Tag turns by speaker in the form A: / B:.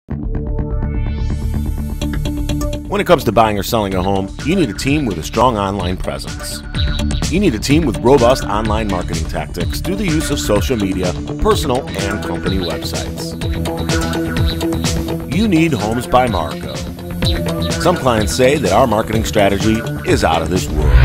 A: When it comes to buying or selling a home, you need a team with a strong online presence. You need a team with robust online marketing tactics through the use of social media, personal and company websites. You need Homes by Marco. Some clients say that our marketing strategy is out of this world.